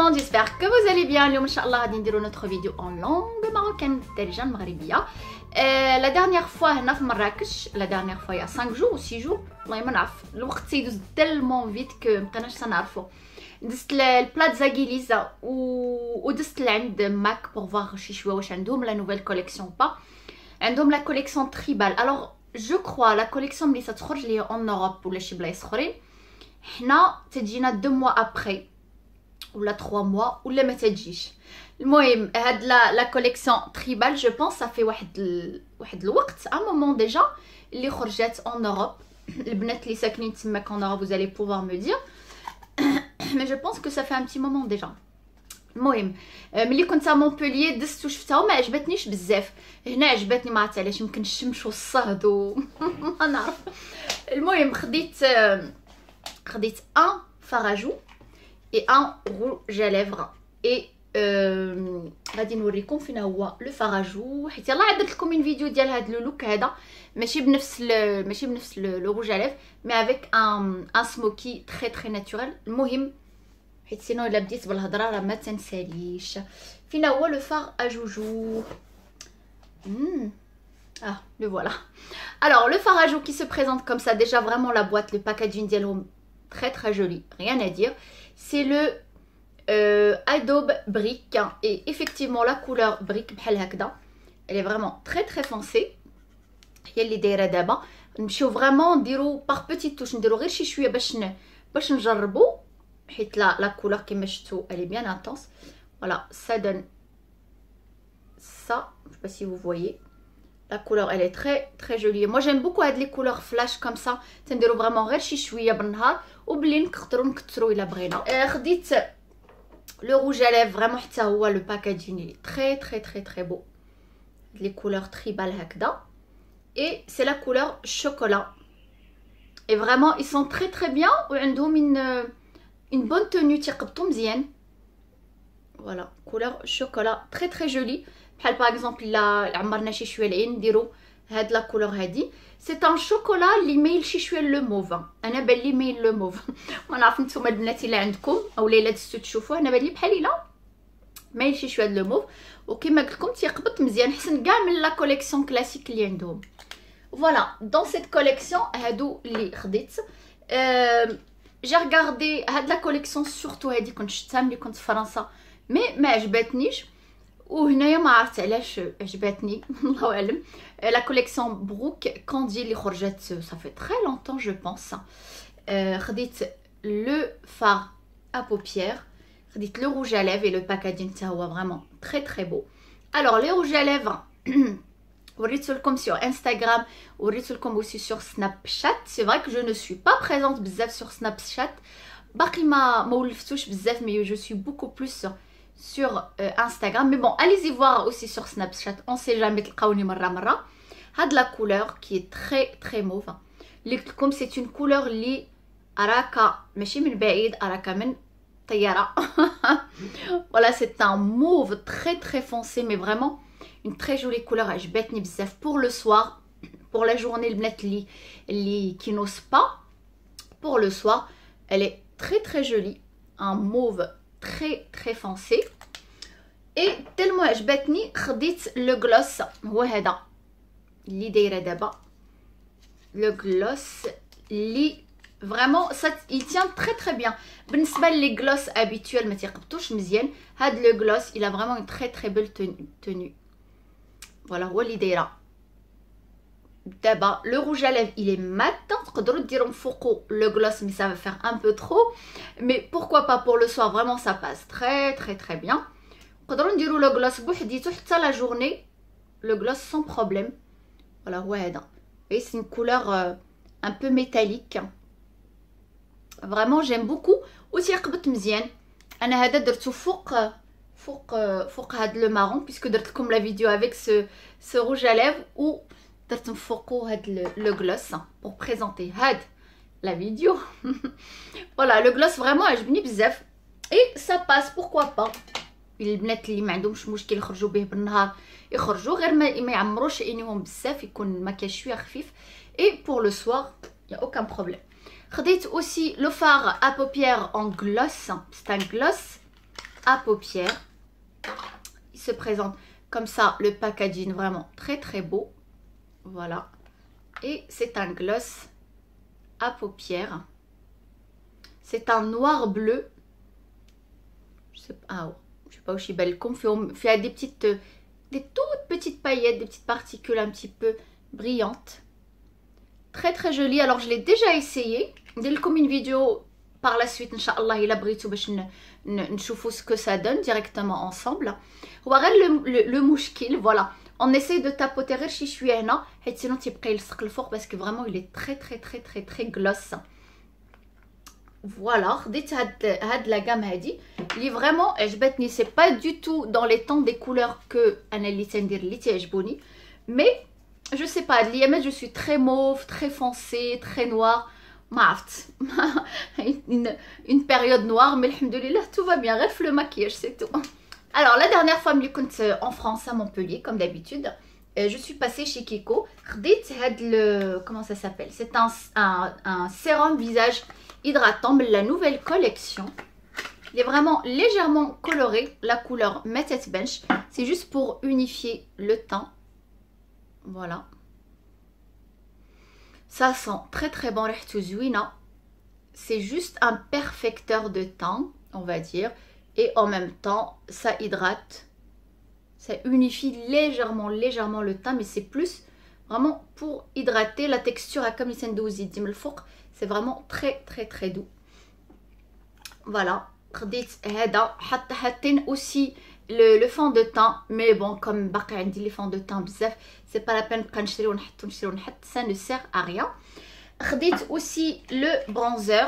monde, j'espère que vous allez bien. اليوم ان شاء الله غادي نديرو notre vidéo en langue marocaine الدارجه المغربيه. La dernière fois هنا في مراكش, la dernière fois il y a 5 jours ou 6 jours, والله ما نعرف, الوقت تيدوز tellement vite que مابقيناش تنعرفو. دزت البلات زاكيليزا ودزت لعند ماك pour voir شي شويه واش عندهم la nouvelle collection ou pas. عندهم la collection tribal. Alors je crois la collection اللي ستخرج لي en Europe ولا شي بلايص اخرين حنا تجينا 2 mois après ولا 3 mois ولا ما تجيش. المهم هاد لا كوليكسيون تريبال جو بونس صافي واحد الوقت ان مومون ديجا اللي خرجت en Europe. البنات اللي ساكنين تماك en Europe vous allez pouvoir me dire mais je pense que ça fait un petit moment déjà. المهم ملي كنت ا مونبوليي دزت وشفتها وما عجبتنيش بزاف. هنا عجبتني ما عرفت علاش, يمكن الشمس والصهد ما نعرف. المهم خديت ان فراجو et un rouge à lèvres et غادي نوريكم فين هو لو فراجو, حيت يلاه عدت لكم من فيديو ديال هذا لو لوك هذا ماشي بنفس لو روج à lèvres mais avec un smoky très naturel. المهم حيت سينو الا بديت بالهضره راه ما تنساليش. فين هو لو فار ا جوجو. le voilà. Alors le fard à joues qui se présente comme ça, déjà vraiment la boîte, le packaging ديالهم très joli, rien à dire. C'est le Adobe Brick et effectivement la couleur brick بحال هكذا, elle est vraiment très foncée. هي اللي دايره دابا. نمشيو فريمون نديرو باغ بوتيت توش, نديرو غير شي شويه باش نجربو حيت لا كولور كيما شفتو elle est bien intense. Voilà, ça donne ça, je sais pas si vous voyez. La couleur elle est très jolie. Moi j'aime beaucoup هاد les couleurs flash comme ça, تنديرو فريمون غير شي شويه بالنهار وبلي نقدروا نكثروا الا بغينا. خديت لو روج à lèvres فريمون حتى هو لو باكاجين très beau. Les couleurs tribal هكذا et c'est la couleur chocolat. Et vraiment ils sont très bien وعندهم une bonne tenue تيقبطوا مزيان. Voilà, couleur chocolat très jolie. بحال باغ اكزومبل الا عمرنا شي شويه العين نديرو هاد لا كولور هادي. سي ان شوكولا اللي مايل شي شويه لو موف. انا بان لي مايل لو موف. ما نعرف نتوما البنات الا عندكم او الا دزتو تشوفوه, انا بان لي بحال الا مايل شي شويه لو موف وكما قلت لكم تيقبط مزيان حسن كاع من لا كوليكسيون كلاسيك اللي عندهم. فوالا دون سيت كوليكسيون هادو اللي خديت. جي ريغاردي هاد لا كوليكسيون سورتو هادي كنت شفتها ملي كنت في فرنسا مي ما عجبتنيش, وهنايا ما عرفت علاش عجبتني الله اعلم. لا كوليكسيون بروك كاندي اللي خرجت صافي تري لونطون جو بونس. خديت لو فار ا بوبيير, خديت لو روج à lèvres et le packaging حتى هو فريمون très beau. Alors les rouges à lèvres وريتو لكم sur Instagram, وريتو لكم aussi sur Snapchat. C'est vrai que je ne suis pas présente بزاف sur Snapchat, باقي ما ولفتوش بزاف, mais je suis beaucoup plus sur Instagram. Mais bon, allez-y voir aussi sur Snapchat, on sait jamais تلقاوني مره. هاد la couleur qui est très mauve اللي قلت لكم c'est une couleur اللي اراكا ماشي من بعيد, اراكا من طياره. Voilà, c'est un mauve très foncé mais vraiment une très jolie couleur. عجبتني بزاف pour le soir, pour la journée البنات اللي qui n'osent pas. Pour le soir elle est très jolie, un mauve très foncé. Et tellement عجبتني خديت لو غلوس, هو هذا اللي دايره دابا. لو غلوس اللي فريمون il tient très bien. بالنسبه لي غلوس habituel ما تيقبطوش مزيان, هاد لو غلوس il a vraiment une très belle tenue. Voilà, هو اللي دايره دابا. لو روج à lèvres il est mat, تقدروا ديروا من فوقو لو غلوس mais ça va faire un peu trop, mais pourquoi pas pour le soir, vraiment ça passe très bien. نقدروا نديروا لو غلوس بوحديتو حتى لا جورني, لو غلوس sans problème. voilà هو هذا, et c'est une couleur un peu métallique. vraiment j'aime beaucoup وتيقبط مزيان. انا هذا درتو فوق هاد لو مارون puisque درت لكم لا فيديو avec ce rouge à lèvres و درت من فوقو هاد لو غلوس pour présenter هاد la vidéo. voilà le gloss vraiment عجبني بزاف et ça passe, pourquoi pas. البنات اللي ما عندهمش مشكل يخرجوا به بالنهار يخرجوا, غير ما يعمروش عينيهم بزاف, يكون المكياج شويه خفيف. et pour le soir il y a aucun problème. خديت aussi le fard à paupières en gloss, c'est un gloss à paupières. Il se présente comme ça, le packaging vraiment très très beau. Voilà. Et c'est un gloss à paupières. C'est un noir bleu. Je sais pas, je sais pas où je suis belle. Fait des toutes petites paillettes, des petites particules un petit peu brillantes. Très très joli. Alors je l'ai déjà essayé. Dès comme une vidéo par la suite, Inch'Allah, il a brillé باش نشوفوا ce que ça donne directement ensemble. Le mouchkil, voilà. On essaye de tapoter غير شي شويه هنا حيت sinon تيبقى يلصق الفوق parce que vraiment il est très très très très très gloss. Voilà, خديت هاد la gamme هادي اللي vraiment عجبتني. C'est pas du tout dans les tons des couleurs que انا اللي تندير اللي تعجبوني, mais je sais pas, l'IMS je suis très mauve, très foncé, très noir. Une période noire, mais alhamdoulilah tout va bien, reste le maquillage, c'est tout. Alors la dernière fois je suis en France à Montpellier comme d'habitude. Je suis passée chez Kiko. Comment ça s'appelle? C'est un sérum visage hydratant de la nouvelle collection. Il est vraiment légèrement coloré, la couleur Matted Bench. C'est juste pour unifier le teint. Voilà. Ça sent très très bon. C'est juste un perfecteur de teint, on va dire. Et en même temps, ça hydrate. Ça unifie légèrement le teint. Mais c'est plus vraiment pour hydrater. La texture a comme les sendouzi dim fouq. C'est vraiment très très très doux. Voilà. Aussi le fond de teint, mais bon, comme باقي عندي les fonds de teint بزاف, c'est pas la peine de نشري ونحط, ça ne sert à rien. خديت aussi le bronzer,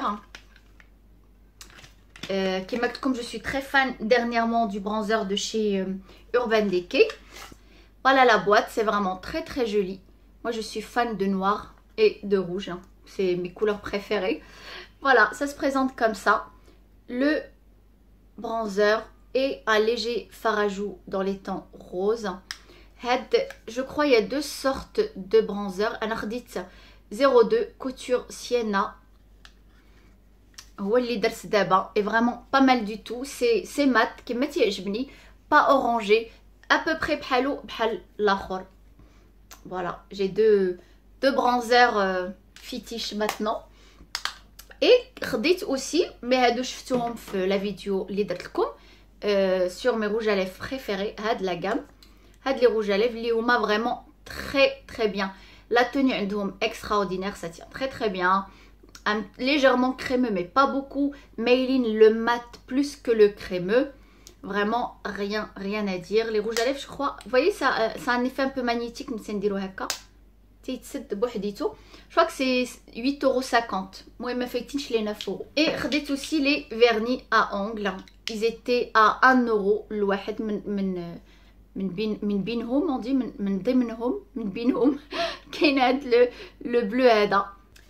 comme je suis très fan dernièrement du bronzer de chez Urban Decay. Voilà la boîte, c'est vraiment très très joli. Moi je suis fan de noir et de rouge, hein. C'est mes couleurs préférées. Voilà, ça se présente comme ça. Le bronzer et un léger fard à joues dans les tons roses. Je crois il y a deux sortes de bronzer. أنا خديت 02 couture Sienna. هو اللي درت دابا et vraiment pas mal du tout. C'est mat كيما تيعجبني, pas orangé, à peu près بحالو بحال الاخر. Voilà, j'ai deux bronzers fétiches maintenant. Et خديت aussi, mais هادو شفتوهم في la vidéo اللي درت لكم sur mes rouges à lèvres préférés. هاد la gamme, هاد les rouges à lèvres اللي هما vraiment très très bien. La tenue عندهم extraordinaire, ça tient très très bien. Légèrement crémeux mais pas beaucoup. Maybelline le mat plus que le crémeux. Vraiment rien à dire. Les rouges à lèvres, je crois, vous voyez, ça a un effet un peu magnétique. Je crois que c'est 8,50 €. Moi, il m'a fait les 9 €. Et خديت aussi les vernis à ongles. Ils étaient à 1 € الواحد من بينهم, on dit من ضمنهم, من بينهم كاين هاد le bleu هذا.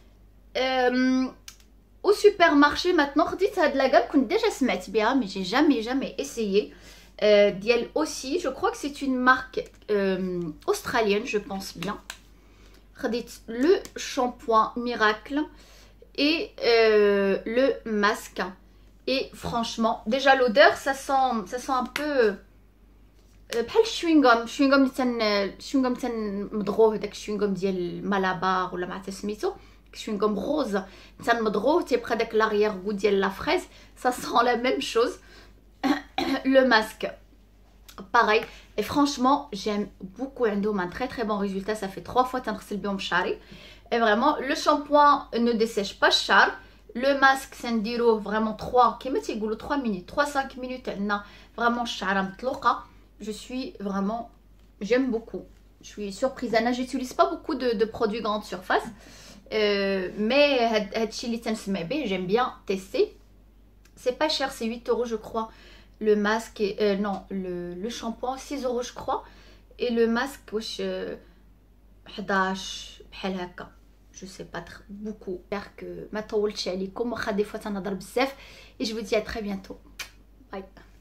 Au supermarché maintenant, خديت هاد la gamme كنت déjà سمعت بها mais j'ai jamais essayé. ديال aussi, je crois que c'est une marque australienne, je pense bien. خديت le shampoing miracle et le masque. Et franchement, déjà l'odeur, ça sent un peu بحال الشوينغوم الشوينغوم تنمضغوه, داك الشوينغوم ديال مالابار ولا ما عرفت سميتو, chewing-gum rose, تنمضغوه تيبقى داك l'arrière goût ديال la fraise. Ça sent la même chose. Le masque pareil, et franchement j'aime beaucoup. عندهم un très très bon résultat. Ça fait 3 fois تنغسل بهم شعري. Et vraiment le shampoing ne dessèche pas الشعر. Le masque سنديروه vraiment 3 كيما تيقولوا 3 minutes 3-5 minutes عندنا vraiment الشعره مطلوقه. Je suis vraiment, j'aime beaucoup. Je suis surprise. Anna, j'utilise pas beaucoup de produits grande surface. Mais j'aime bien tester. C'est pas cher, c'est 8 € je crois. Le masque, non, le shampoing, 6 € je crois. Et le masque, 11 بحال هكا. Je sais pas beaucoup. J'espère que ما طولتش عليكم. واخا des fois تنهضر بزاف. Et je vous dis à très bientôt. Bye.